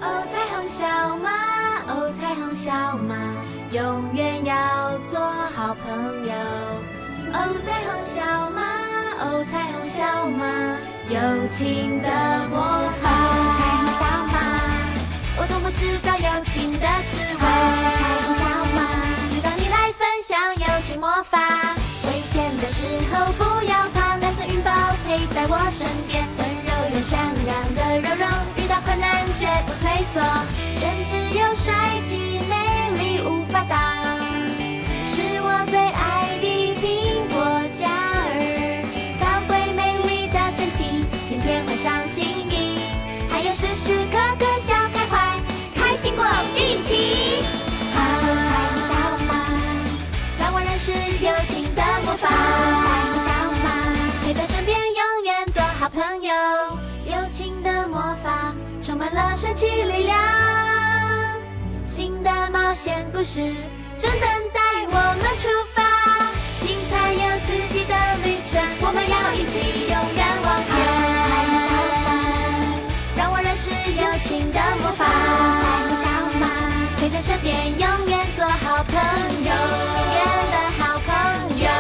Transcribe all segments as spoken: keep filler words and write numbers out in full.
哦，彩虹小马，哦，彩虹小马，永远要做好朋友。哦，彩虹小马，哦，彩虹小马，友情的魔法。哦，彩虹小马，我从不知道友情的滋味。哦，彩虹小马，直到你来分享友情魔法。危险的时候不要怕，蓝色云宝陪在我身边，温柔又善良的柔柔，遇到困难绝不退缩，真挚又帅气，美丽无法挡，是我最爱的苹果嘉儿，高贵美丽的真情，天天换上新衣，还有时时刻刻笑开怀，开心过一起。哦，彩虹小马，让我认识友情的魔法。哦，彩虹小马，陪在身边，永远做好朋友。友情的魔法充满了神奇力量，新的冒险故事正等待我们出发，精彩又刺激的旅程，我们要一起勇敢往前。哦，彩虹小马，让我认识友情的魔法。哦，彩虹小马，陪在身边，永远做好朋友，永远的好朋友。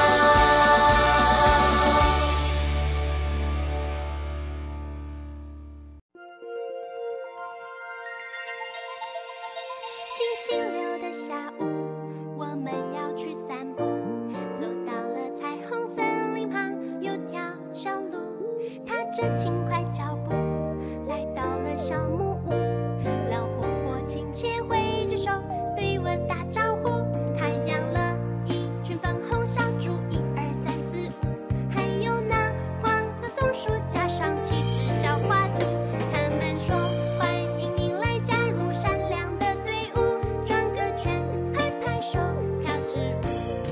星期六的下午，我们要去散步，走到了彩虹森林旁，有条小路，踏着轻快脚步，来到了小木屋。老婆婆亲切挥着手，对我打招呼。她养了一群粉红小猪，一二三四五，还有那黄色松鼠，加上七只小花猪。他们说欢迎您来加入善良的队伍，转个圈，拍拍手，跳支舞。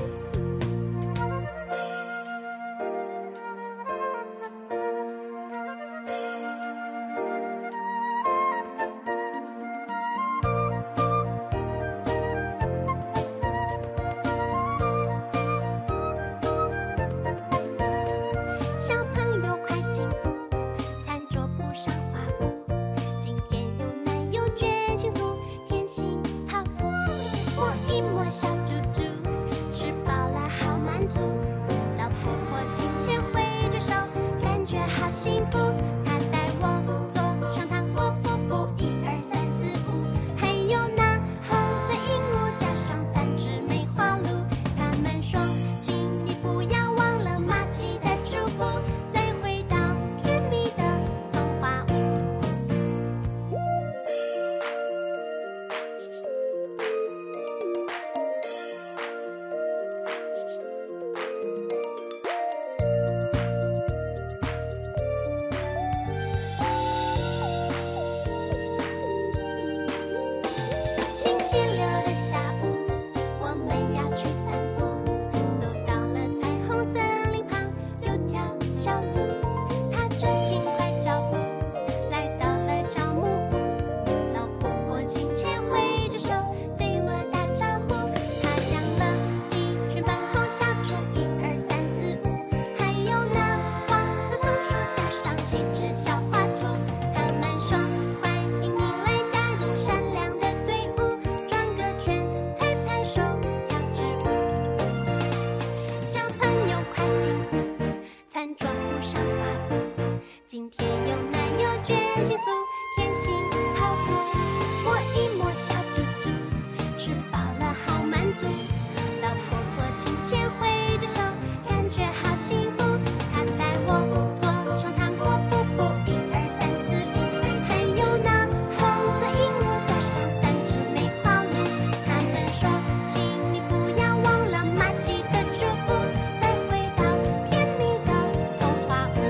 小朋友快进屋，餐桌铺上花布，今天有奶油卷心酥，甜心泡芙，摸一摸小猪猪，吃饱了好满足。老婆婆亲切挥着手，感觉好幸福。她带我坐上糖果瀑布，一二三四五，还有那红色鹦鹉，加上三只梅花鹿。他们说，请你不要忘了玛吉的祝福，再回到甜蜜的童话屋。星期六的下午，我们要去散步，走到了彩虹森林旁，有条小路，踏着轻快脚步，来到了小木屋。老婆婆亲切挥着手，对我打招呼。她养了一群粉红小猪，一二三四五，还有那黄色松鼠，加上七只小花猪。他们说欢迎您来加入善良的队伍，转个圈，拍拍手，跳支舞。小朋友快进屋，餐桌铺上花布，今天有奶油卷心酥，甜心泡芙，摸一摸小猪猪，吃饱了好满足。老婆婆亲切挥着手，感觉好幸福。她带我坐上糖果瀑布，一二三四五，还有那红色鹦鹉，加上三只梅花鹿。他们说，请你不要忘了玛吉的祝福，再回到甜蜜的童话屋。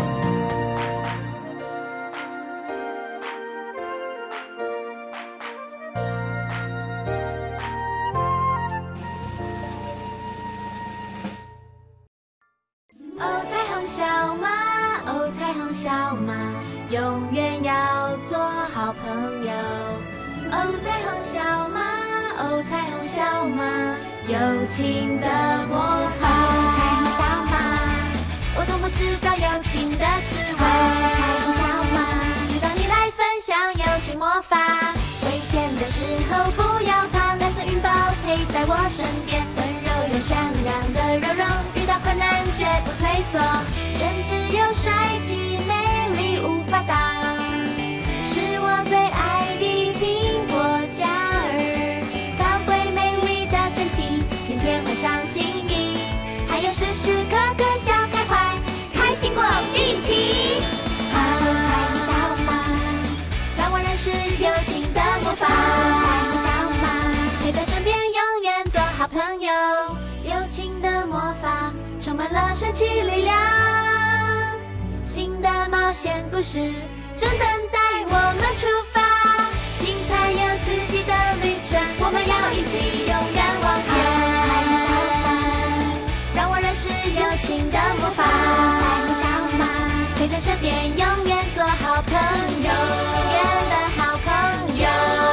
哦，彩虹小马，哦，彩虹小马，永远要做好朋友。哦，彩虹小马，哦，彩虹小马，友情的魔法。哦，彩虹小马，我从不知道友情的滋味。哦，彩虹小马，直到你来分享友情。 情魔法。危险的时候不要怕，蓝色云宝陪在我身边，温柔又善良的柔柔，遇到困难绝不退缩，真挚又帅气，美丽无法挡，是我最爱的苹果嘉儿，高贵美丽的真气，天天换上新衣，还有时时刻刻笑开怀，开心过一起。哦，彩虹小马，让我认识友情的魔法。彩虹小马，陪在身边，永远做好朋友。友情的魔法充满了神奇力量，新的冒险故事正等待我们出发。精彩又刺激的旅程，我们要一起勇敢往前。彩虹小马，让我认识友情的魔法。彩虹小马，陪在身边，永远做好朋友，永远的好朋友。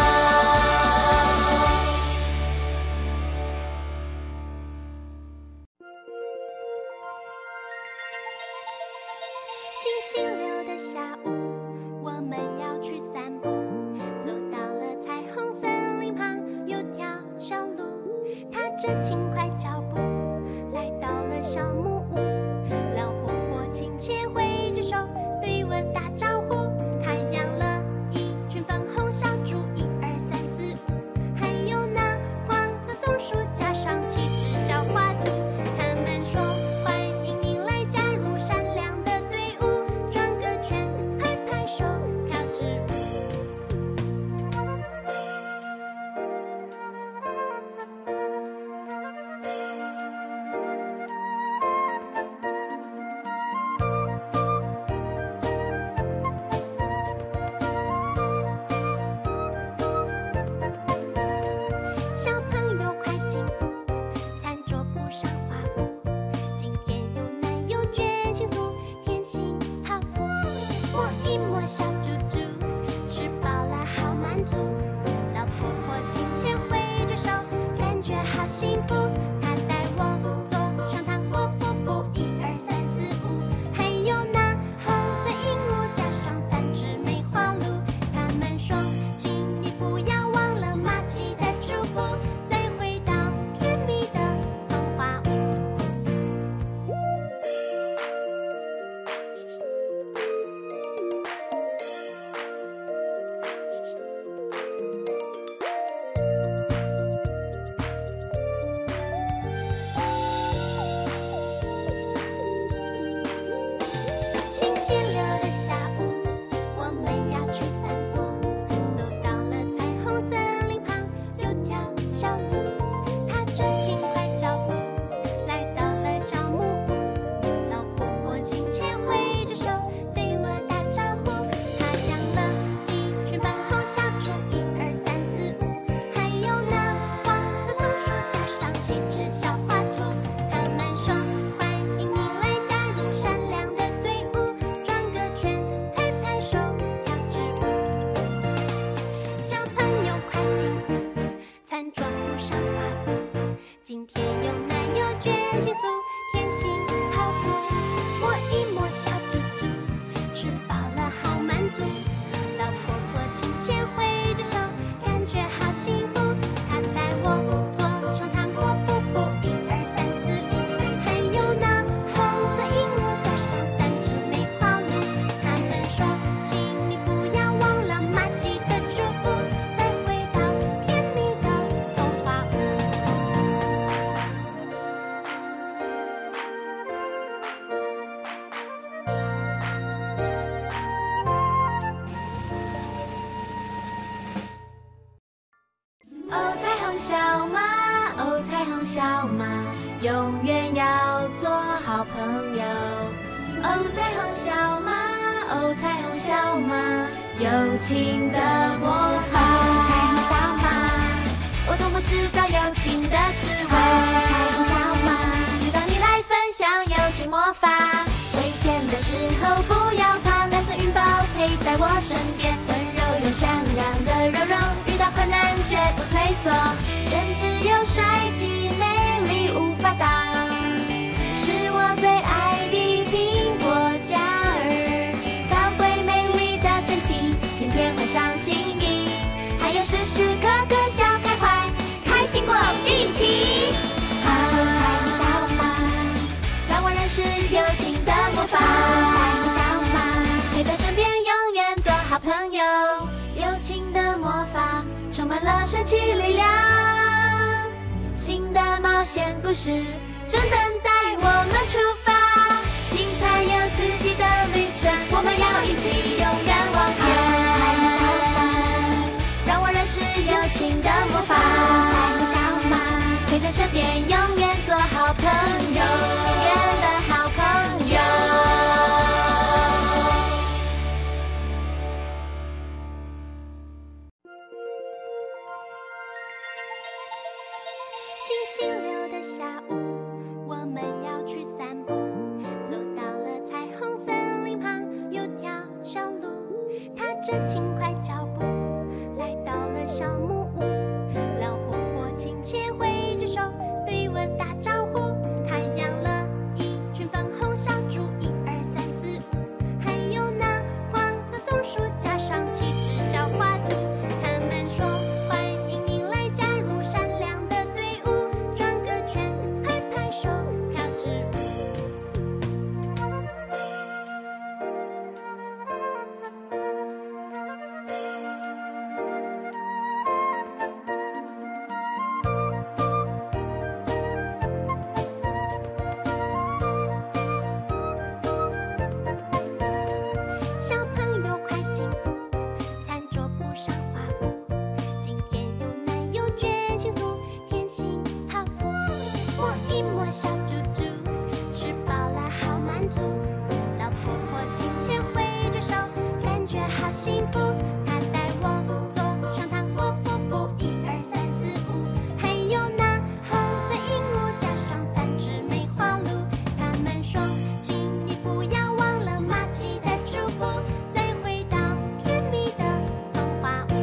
星期六的下午，我们要去散步，走到了彩虹森林旁，有条小路，踏着轻快脚步，来到了小木屋。老婆婆亲切挥着手，对我打招呼。她养了一群粉红小猪，一二三四五，还有那黄色松鼠，加上七只小花猪。他们说欢迎你来加入善良的队伍，转个圈，拍拍手，跳支舞。小朋友快进屋，餐桌铺上花布，今天有奶油卷心酥，甜心泡芙。摸一摸小猪猪，吃饱了好满足。老婆婆亲切挥着手，感觉好幸福。她带我坐上糖果瀑布，一二三四五，还有那红色鹦鹉，加上三只梅花鹿。他们说，请你不要忘了玛吉的祝福，再回到甜蜜的童话屋。星期六的下午，我们要去散步，走到了彩虹森林旁，有条小路，踏着轻快脚步，来到了小木屋。老婆婆亲切挥着手，对我打招呼。她养了一群粉红小猪，一二三四五，还有那黄色松鼠，加上七只小花猪。他们说欢迎你来加入善良的队伍，转个圈，拍拍手，跳支舞。小朋友快进屋，餐桌铺上花布，今天有奶油卷心酥，甜心泡芙。摸一摸小猪猪，吃饱了好满足。老婆婆亲切挥着手，感觉好幸福。她带我坐上糖果瀑布，一二三四五，还有那红色鹦鹉，加上三只梅花鹿。他们说，请你不要忘了玛吉的祝福，再回到甜蜜的童话屋。 哦，彩虹小马，哦，彩虹小马，永远要做好朋友。哦，彩虹小马，哦，彩虹小马，友情的魔法。彩虹小马，我从不知道友情的滋味。彩虹小马，直到你来分享友情魔法。危险的时候不要怕，蓝色云宝陪在我身边，温柔又善良的柔柔，遇到困难绝不退缩，真挚又帅气，美丽无法挡，是我最爱的苹果嘉儿，高贵美丽的真气，天天换上新险故事正等待我们出发，精彩又刺激的旅程，我们要一起勇敢往前。让我认识友情的魔法，彩虹小马陪在身边，永远做好朋友，永远的好朋友。 星期六的下午，我们要去散步，走到了彩虹森林旁，有条小路，踏着轻快脚步，来到了小木屋。老婆婆亲切挥着手，对我打招呼。她养了一群粉红小猪，一二三四五，还有那黄色松鼠，加上七只小花兔。他们说欢迎您来加入善良的队伍，转个圈，拍拍手，跳支舞。小朋友快进屋，餐桌铺上花布，今天有奶油卷心酥，甜心泡芙，摸一摸小猪猪，吃饱了好满足。老婆婆亲切挥着手，感觉好幸福。她带我坐上糖果瀑布，一二三四五，还有那红色鹦鹉，加上三只梅花鹿。他们说，请你不要忘了马吉的祝福，再回到甜蜜的童话屋。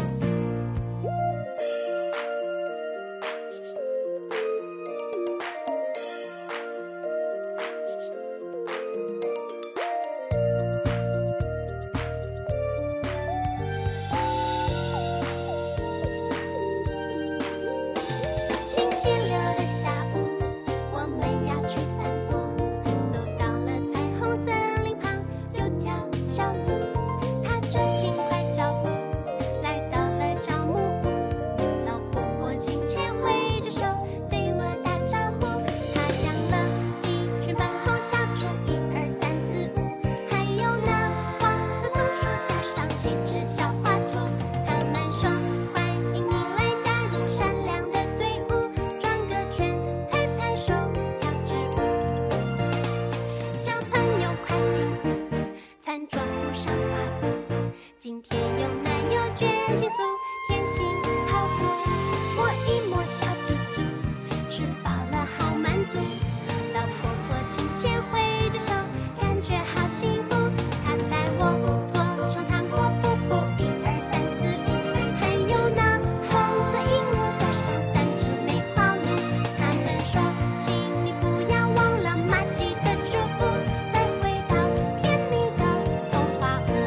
星期六的下午，我们要去散步，走到了彩虹森林旁，有条小路，踏着轻快脚步，来到了小木屋。老婆婆亲切挥着手，对我打招呼。她养了一群粉红小猪，一二三四五，还有那黄色松鼠，加上七只小花兔。他们说欢迎您来加入善良的队伍，转个圈，拍拍手，跳支舞。小朋友快进屋，餐桌铺上花布，今天有奶油卷心酥，甜心泡芙，摸一摸小猪猪，吃饱了好满足。老婆婆亲切挥着手，感觉好幸福。她带我坐上糖果瀑布，一二三四五，还有那红色鹦鹉，加上三只梅花鹿。他们说，请你不要忘了马吉的祝福，再回到甜蜜的童话屋。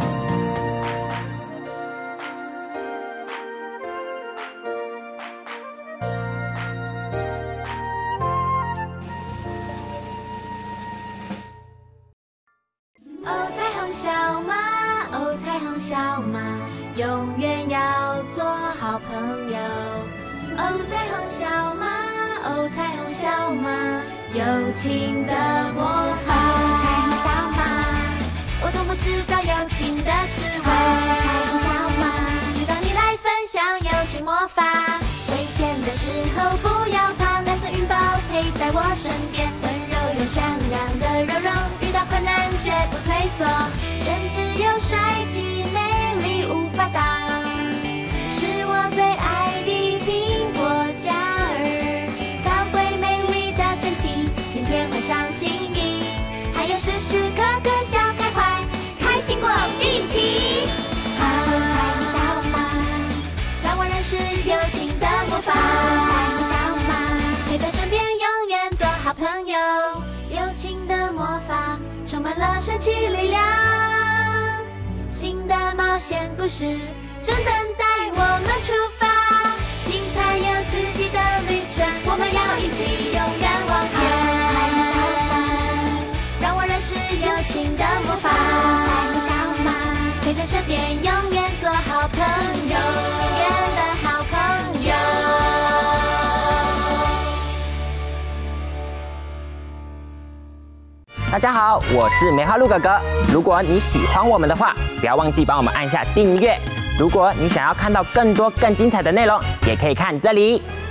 哦，彩虹小马，哦，彩虹小马，永远要做好朋友。哦，彩虹小马，哦，彩虹小马，友情的魔法。哦，彩虹小马，我从不知道友情的滋味。哦，彩虹小马，直到你来分享友情魔法。危险的时候不要怕，蓝色云豹陪在我身边，温柔又善良的柔柔，遇到困难绝不退缩，真挚又帅气，美丽无法挡，是我最爱的苹果嘉儿，高贵美丽的真情，天天换上新衣，还有时时刻刻笑开怀，开心过一起。哦，彩虹小马，让我认识友情的魔法。彩虹小马，陪在身边，永远做好朋友。友情的魔法充满了神奇力量，新的冒险故事正等待我们出发，精彩又刺激的旅程，我们要一起勇敢往前。彩虹小马，让我认识友情的魔法。彩虹小马，陪在身边，永远做好朋友，永远的好朋友。 大家好，我是梅花鹿哥哥。如果你喜欢我们的话，不要忘记帮我们按下订阅。如果你想要看到更多更精彩的内容，也可以看这里。